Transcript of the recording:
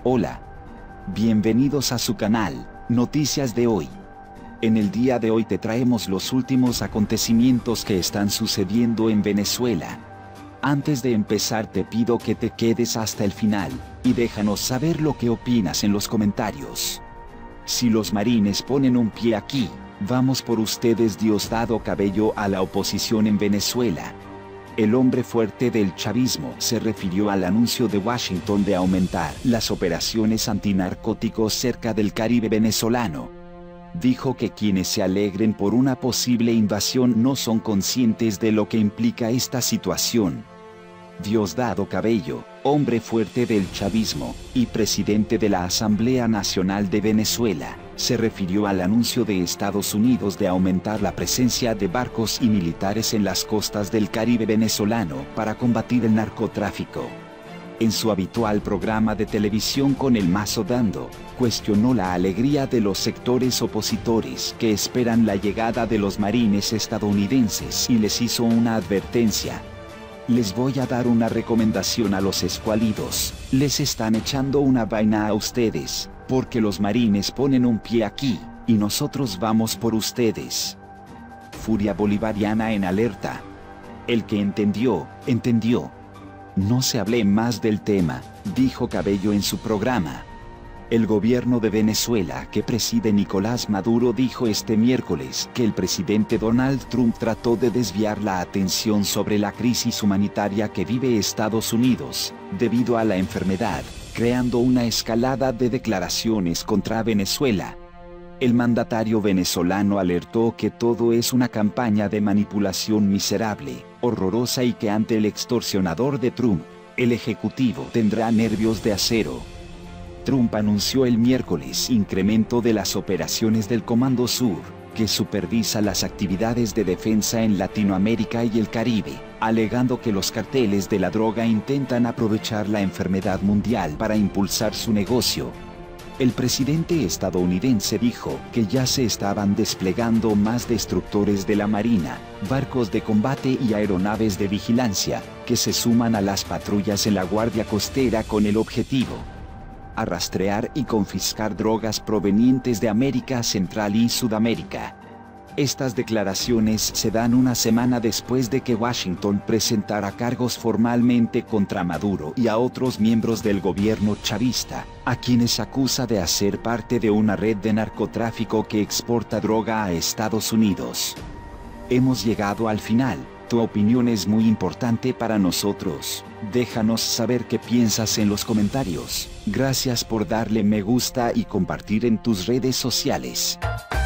Hola. Bienvenidos a su canal, Noticias de Hoy. En el día de hoy te traemos los últimos acontecimientos que están sucediendo en Venezuela. Antes de empezar te pido que te quedes hasta el final, y déjanos saber lo que opinas en los comentarios. Si los marines ponen un pie aquí, vamos por ustedes. Diosdado Cabello a la oposición en Venezuela. El hombre fuerte del chavismo se refirió al anuncio de Washington de aumentar las operaciones antinarcóticos cerca del Caribe venezolano. Dijo que quienes se alegren por una posible invasión no son conscientes de lo que implica esta situación. Diosdado Cabello, hombre fuerte del chavismo, y presidente de la Asamblea Nacional de Venezuela, se refirió al anuncio de Estados Unidos de aumentar la presencia de barcos y militares en las costas del Caribe venezolano para combatir el narcotráfico. En su habitual programa de televisión Con el Mazo Dando, cuestionó la alegría de los sectores opositores que esperan la llegada de los marines estadounidenses y les hizo una advertencia. Les voy a dar una recomendación a los escuálidos, les están echando una vaina a ustedes, porque los marines ponen un pie aquí, y nosotros vamos por ustedes. Furia bolivariana en alerta. El que entendió, entendió. No se hable más del tema, dijo Cabello en su programa. El gobierno de Venezuela que preside Nicolás Maduro dijo este miércoles que el presidente Donald Trump trató de desviar la atención sobre la crisis humanitaria que vive Estados Unidos, debido a la enfermedad, creando una escalada de declaraciones contra Venezuela. El mandatario venezolano alertó que todo es una campaña de manipulación miserable, horrorosa y que ante el extorsionador de Trump, el ejecutivo tendrá nervios de acero. Trump anunció el miércoles incremento de las operaciones del Comando Sur, que supervisa las actividades de defensa en Latinoamérica y el Caribe, alegando que los carteles de la droga intentan aprovechar la enfermedad mundial para impulsar su negocio. El presidente estadounidense dijo que ya se estaban desplegando más destructores de la Marina, barcos de combate y aeronaves de vigilancia, que se suman a las patrullas en la Guardia Costera con el objetivo a rastrear y confiscar drogas provenientes de América Central y Sudamérica. Estas declaraciones se dan una semana después de que Washington presentara cargos formalmente contra Maduro y a otros miembros del gobierno chavista, a quienes acusa de hacer parte de una red de narcotráfico que exporta droga a Estados Unidos. Hemos llegado al final. Tu opinión es muy importante para nosotros. Déjanos saber qué piensas en los comentarios. Gracias por darle me gusta y compartir en tus redes sociales.